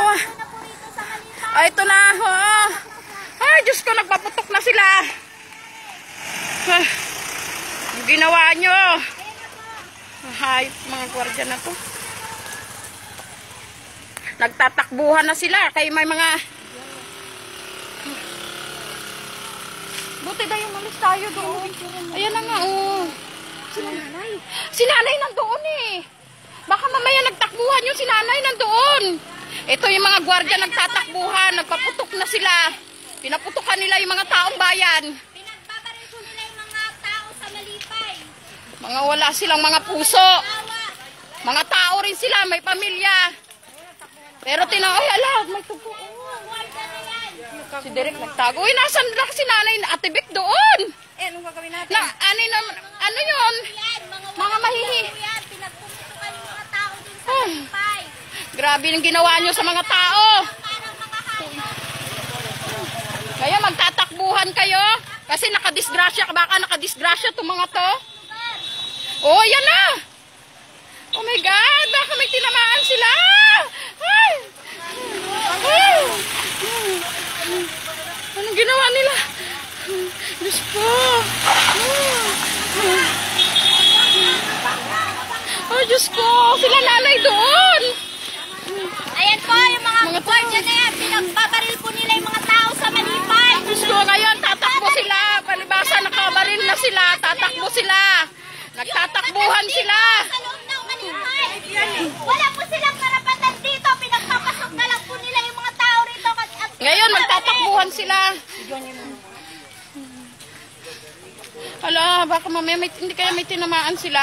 Ay, ito na. Oh. Ay, Diyos ko, nagpaputok na sila. Ang ginawa nyo. Hayop mga gwardiya na to. Nagtatakbuhan na sila. Kaya may mga... Buti dahil umalis tayo doon. Ayan na nga, oh. Si nanay nandoon eh. Baka mamaya nagtakbuhan yung si nanay nandoon. Ito yung mga gwardiya nagtatakbuhan. Nagpaputok na sila. Pinaputukan nila yung mga taong bayan. Pinagbabaril ko nila yung mga tao sa Malipay. Mga wala silang mga puso. Mga tao rin sila, may pamilya. Pero ay ala, may tubo. Si Derek nagtago. Uy, nasan na si nanay na Ate Vic doon? Anong gagawin natin? Ano yun? Mga mahihi. Pinagpuputukan yung mga tao dun sa Malipay. Grabe yung ginawa nyo sa mga tao. Kaya magtatakbuhan kayo. Kasi nakadisgrasya, baka nakadisgrasya itong mga to. Oh, yan na. Oh my God, baka may tinamaan sila. Ay. Ay. Anong ginawa nila? Diyos ko. Oh, Diyos ko. Sila nanay doon. Ayan po, yung mga gwardiya na yan. Pinagbabaril po nila yung mga tao sa Malipay. Diyos ko, ngayon tatakbo sila. Palibasa, nakabaril na sila. Tatakbo sila. Nagtatakbuhan sila. Sa loob ng Malipay. Wala po silang karapatan dito. Pinagpapasok na lang po nila yung mga tao rito. Ngayon, magtatakbuhan sila. Hala, baka mamaya hindi kaya may tinamaan sila.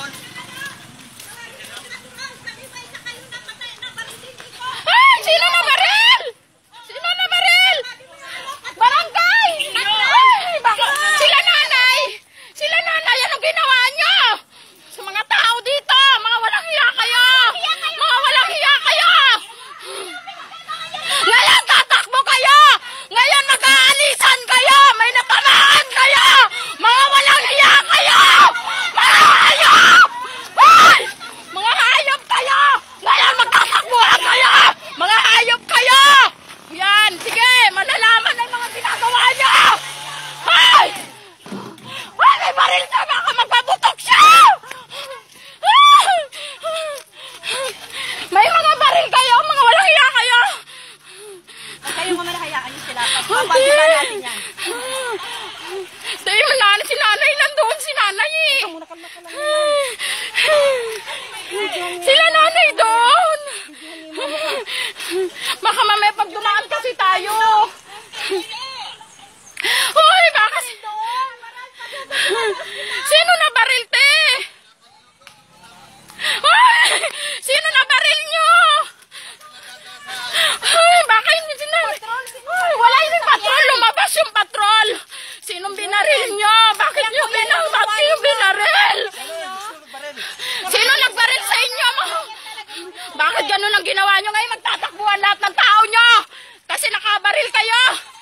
Ay! Sino na baril? Sino na baril? Barangay! Ay! Baka, sila nanay! Sila nanay! Anong ginawa nyo? Sa mga tao dito! Mga walang hiya kayo! Mga walang hiya kayo! Ngayon tatakbo kayo! Ngayon mag-aalisan kayo! May natamaan kayo! Mga walang hiya kayo! Mga hayop! Ay! Mga hayop kayo! Ngayon magtatakbuhan kayo! Mga hayop kayo! Yan! Sige! Malalaman ang mga ginagawa nyo! Ay! Ay! May baril ka! Baka magpaputok siya! May mga baril kayo! Mga walang hiya kayo! Kayo nga hayaan nyo sila. Pagpapagila natin yan. Dahil si nanay nandoon, si nanay eh. Sila nanay doon. Baka mamaya pag dumaan kasi tayo. Hoy, baka sino na baril te? Hoy, sino na baril nyo? Hoy, baka hindi sinari. Wala yung patrol, lumabas yung patrol. Sinong binaril nyo? Bakit nyo binaril? Sino nagbaril sa inyo? Bakit ganun ang ginawa nyo ngayon? Magtatakbuhan lahat ng tao nyo. Kasi nakabaril kayo.